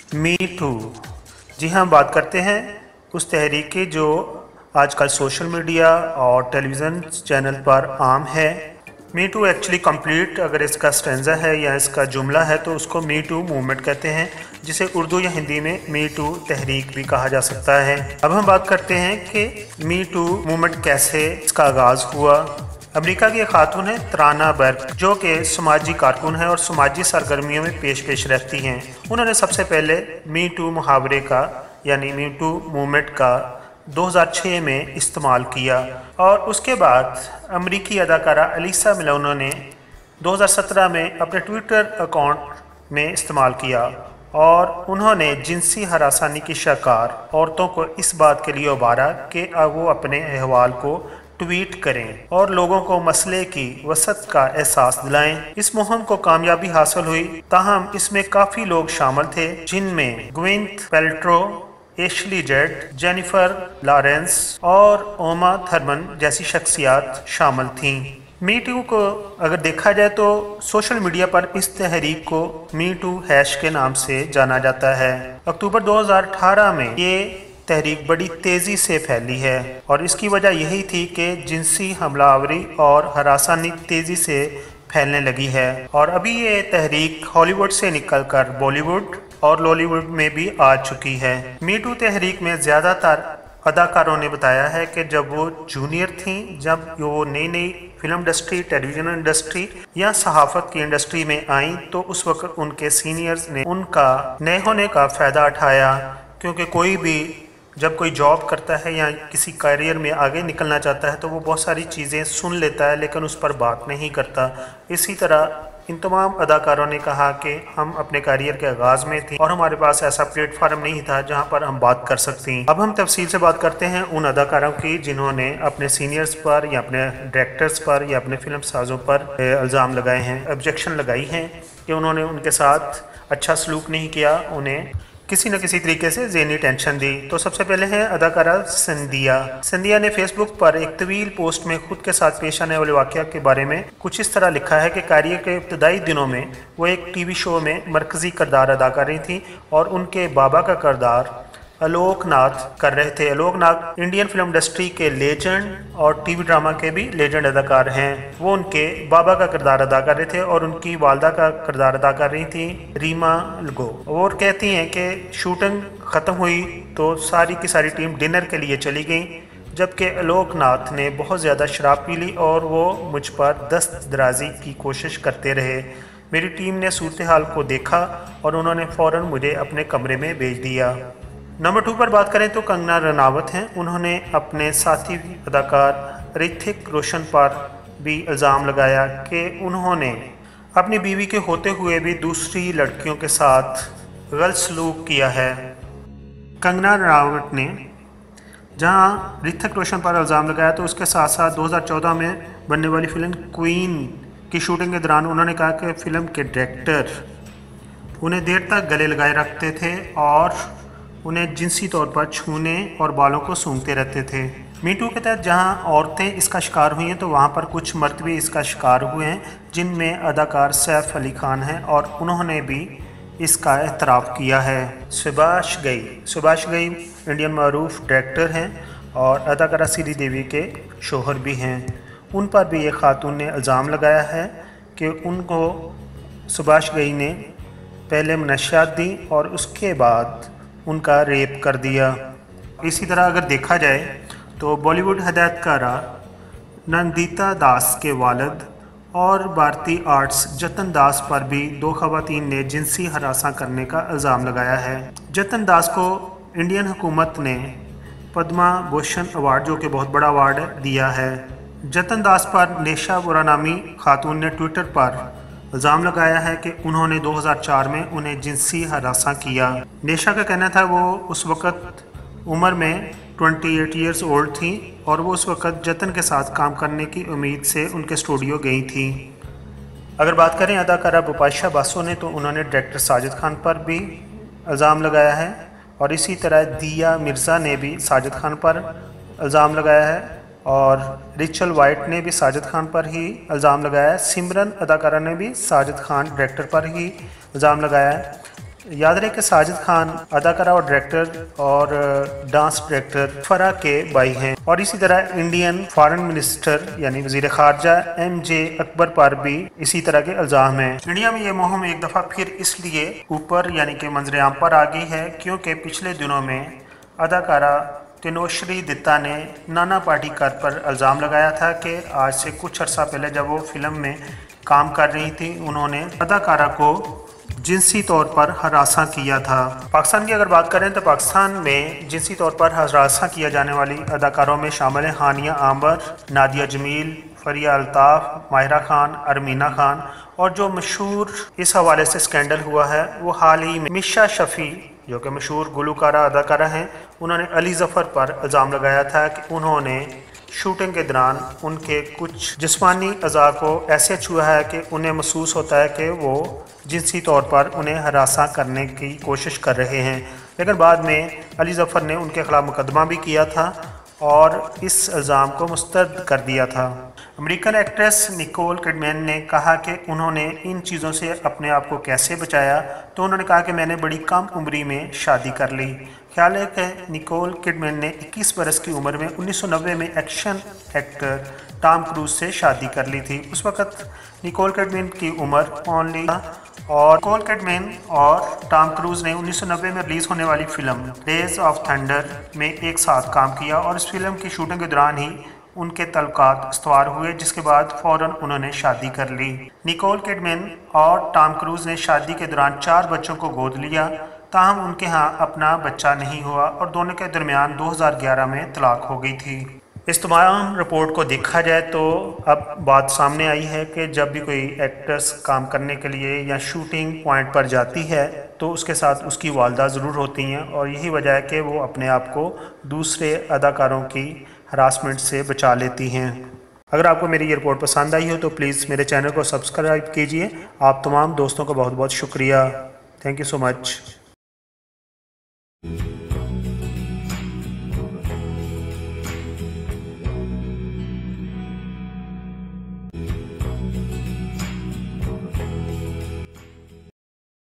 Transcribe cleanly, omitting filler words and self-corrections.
मी to. जी हाँ, बात करते हैं उस तहरीक की जो आजकल सोशल मीडिया और टेलीविज़न चैनल पर आम है। मी टू एक्चुअली कंप्लीट अगर इसका स्टेंजा है या इसका जुमला है तो उसको मी टू मूवमेंट कहते हैं, जिसे उर्दू या हिंदी में मी टू तहरीक भी कहा जा सकता है। अब हम बात करते हैं कि मी टू मूवमेंट कैसे इसका आगाज़ हुआ। अमेरिका की एक खातून है तराना बर्क, जो कि समाजी कारकुन है और समाजी सरगर्मियों में पेश रहती हैं। उन्होंने सबसे पहले मी टू मुहावरे का यानी मी टू मूवमेंट का 2006 में इस्तेमाल किया और उसके बाद अमेरिकी अदाकारा अलीसा मिलोना ने 2017 में अपने ट्विटर अकाउंट में इस्तेमाल किया और उन्होंने जिनसी हरासानी की शिकार औरतों को इस बात के लिए उबारा कि वो अपने अहवाल को ट्वीट करें और लोगों को मसले की वसअत का एहसास दिलाएं। इस मुहिम को कामयाबी हासिल हुई, ताहम इसमें काफ़ी लोग शामिल थे, जिनमें Gwyneth Paltrow, Ashley Judd, Jennifer Lawrence और ओमा थर्मन जैसी शख्सियात शामिल थीं। मी टू को अगर देखा जाए तो सोशल मीडिया पर इस तहरीक को मी टू हैश के नाम से जाना जाता है। अक्टूबर 2018 में ये तहरीक बड़ी तेज़ी से फैली है और इसकी वजह यही थी कि जिनसी हमलावरी और हरासानी तेज़ी से फैलने लगी है और अभी ये तहरीक हॉलीवुड से निकलकर बॉलीवुड और लॉलीवुड में भी आ चुकी है। मी टू तहरीक में ज़्यादातर अदाकारों ने बताया है कि जब वो जूनियर थीं, जब वो नई नई फिल्म इंडस्ट्री, टेलीविज़न इंडस्ट्री या सहाफ़त की इंडस्ट्री में आईं तो उस वक्त उनके सीनियर्स ने उनका नए होने का फ़ायदा उठाया, क्योंकि कोई भी जब कोई जॉब करता है या किसी करियर में आगे निकलना चाहता है तो वो बहुत सारी चीज़ें सुन लेता है लेकिन उस पर बात नहीं करता। इसी तरह इन तमाम अदाकारों ने कहा कि हम अपने करियर के आगाज़ में थे और हमारे पास ऐसा प्लेटफार्म नहीं था जहां पर हम बात कर सकते हैं। अब हम तफसील से बात करते हैं उन अदाकारों की जिन्होंने अपने सीनियर्स पर या अपने डायरेक्टर्स पर या अपने फिल्म साजों पर इल्ज़ाम लगाए हैं, ऑब्जेक्शन लगाई हैं कि उन्होंने उनके साथ अच्छा सलूक नहीं किया, उन्हें किसी न किसी तरीके से ज़हनी टेंशन दी। तो सबसे पहले है अदाकारा संदिया ने फेसबुक पर एक तवील पोस्ट में खुद के साथ पेश आने वाले वाक़या के बारे में कुछ इस तरह लिखा है कि करियर के इब्तदाई दिनों में वो एक टीवी शो में मरकज़ी किरदार अदा कर रही थी और उनके बाबा का किरदार आलोकनाथ कर रहे थे। आलोकनाथ इंडियन फिल्म इंडस्ट्री के लेजेंड और टीवी ड्रामा के भी लेजेंड अदाकार हैं। वो उनके बाबा का किरदार अदा कर रहे थे और उनकी वालदा का किरदार अदा कर रही थी रीमा लगो। और कहती हैं कि शूटिंग ख़त्म हुई तो सारी की सारी टीम डिनर के लिए चली गई, जबकि आलोकनाथ ने बहुत ज़्यादा शराब पी ली और वो मुझ पर दस्त दराजी की कोशिश करते रहे। मेरी टीम ने सूरत हाल को देखा और उन्होंने फ़ौरन मुझे अपने कमरे में भेज दिया। नंबर 2 पर बात करें तो कंगना रनावत हैं। उन्होंने अपने साथी अदाकार ऋतिक रोशन पर भी इल्ज़ाम लगाया कि उन्होंने अपनी बीवी के होते हुए भी दूसरी लड़कियों के साथ गलत सलूक किया है। कंगना रनावत ने जहां ऋतिक रोशन पर इल्ज़ाम लगाया तो उसके साथ साथ 2014 में बनने वाली फिल्म क्वीन की शूटिंग के दौरान उन्होंने कहा कि फ़िल्म के डायरेक्टर उन्हें देर तक गले लगाए रखते थे और उन्हें जिनसी तौर पर छूने और बालों को सूंघते रहते थे। मी टू के तहत जहां औरतें इसका शिकार हुई हैं तो वहां पर कुछ मर्द भी इसका शिकार हुए हैं, जिनमें अदाकार सैफ अली खान हैं और उन्होंने भी इसका एतराफ़ किया है। सुभाष गई इंडियन मरूफ डायरेक्टर हैं और अदाकारा श्रीदेवी के शोहर भी हैं। उन पर भी एक खातून ने इल्ज़ाम लगाया है कि उनको सुभाष गई ने पहले मनशियात दी और उसके बाद उनका रेप कर दिया। इसी तरह अगर देखा जाए तो बॉलीवुड हदायतकारा नंदिता दास के वालिद और भारतीय आर्ट्स जतन दास पर भी 2 खवातीन ने जिनसी हरासा करने का इल्ज़ाम लगाया है। जतन दास को इंडियन हुकूमत ने पद्मा भूषण अवार्ड, जो कि बहुत बड़ा अवार्ड है, दिया है। जतन दास पर नेशा बुरा नामी खातून ने ट्विटर पर इल्ज़ाम लगाया है कि उन्होंने 2004 में उन्हें जिनसी हरासा किया। नेशा का कहना था वो उस वक़्त उम्र में 28 ईयर्स ओल्ड थी और वो उस वक़्त जतन के साथ काम करने की उम्मीद से उनके स्टूडियो गई थी। अगर बात करें अदाकारा बुपाशा बासु ने तो उन्होंने डायरेक्टर साजिद खान पर भी इल्ज़ाम लगाया है और इसी तरह दिया मिर्ज़ा ने भी साजिद खान पर इल्ज़ाम लगाया है और रिचल वाइट ने भी साजिद खान पर ही इल्ज़ाम लगाया है। सिमरन अदाकारा ने भी साजिद खान डायरेक्टर पर ही इल्ज़ाम लगाया है। याद रहे कि साजिद खान अदाकारा और डायरेक्टर और डांस डायरेक्टर फरा के भाई हैं। और इसी तरह इंडियन फॉरेन मिनिस्टर यानी वजीर खारजा MJ अकबर पर भी इसी तरह के इल्जाम हैं। इंडिया में ये मुहिम एक दफ़ा फिर इसलिए ऊपर यानी कि मंजर-ए-आम पर आ गई है क्योंकि पिछले दिनों में अदाकारा तनुश्री दत्ता ने नाना पाटेकर पर इल्ज़ाम लगाया था कि आज से कुछ अर्सा पहले जब वो फिल्म में काम कर रही थी उन्होंने अदाकारा को जिनसी तौर पर हरासा किया था। पाकिस्तान की अगर बात करें तो पाकिस्तान में जिनसी तौर पर हरासा किया जाने वाली अदाकारों में शामिल हैं हानिया आंबर, नादिया जमील, फरिया अल्ताफ़, माहिरा खान, अरमीना खान और जो मशहूर इस हवाले से स्कैंडल हुआ है वो हाल ही में मिशा शफ़ी जो कि मशहूर गुलकारा अदाकारा हैं, उन्होंने अली ज़फ़र पर इल्ज़ाम लगाया था कि उन्होंने शूटिंग के दौरान उनके कुछ जिस्मानी अज़ा को ऐसे छुआ है कि उन्हें महसूस होता है कि वो जिनसी तौर पर उन्हें हरासा करने की कोशिश कर रहे हैं। लेकिन बाद में अली ज़फ़र ने उनके ख़िलाफ़ मुकदमा भी किया था और इस इल्ज़ाम को मुस्तरद कर दिया था। अमेरिकन एक्ट्रेस निकोल किडमैन ने कहा कि उन्होंने इन चीज़ों से अपने आप को कैसे बचाया, तो उन्होंने कहा कि मैंने बड़ी कम उम्री में शादी कर ली। ख्याल है कि निकोल किडमैन ने 21 बरस की उम्र में 1990 में एक्शन एक्टर टॉम क्रूज से शादी कर ली थी। उस वक़्त निकोल किडमैन की उम्र ओनली और निकोल किडमैन और टॉम क्रूज ने 1990 में रिलीज़ होने वाली फिल्म डेज ऑफ थंडर में एक साथ काम किया और इस फिल्म की शूटिंग के दौरान ही उनके तल्लुकात इस्तवार हुए, जिसके बाद फ़ौरन उन्होंने शादी कर ली। निकोल किडमैन और टॉम क्रूज ने शादी के दौरान 4 बच्चों को गोद लिया, ताहम उनके यहाँ अपना बच्चा नहीं हुआ और दोनों के दरमियान 2011 में तलाक हो गई थी। इस तमाम रिपोर्ट को देखा जाए तो अब बात सामने आई है कि जब भी कोई एक्ट्रेस काम करने के लिए या शूटिंग पॉइंट पर जाती है तो उसके साथ उसकी वालदा ज़रूर होती हैं और यही वजह है कि वो अपने आप को दूसरे अदाकारों की हरासमेंट से बचा लेती हैं। अगर आपको मेरी ये रिपोर्ट पसंद आई हो तो प्लीज़ मेरे चैनल को सब्सक्राइब कीजिए। आप तमाम दोस्तों का बहुत बहुत शुक्रिया। Thank you so much.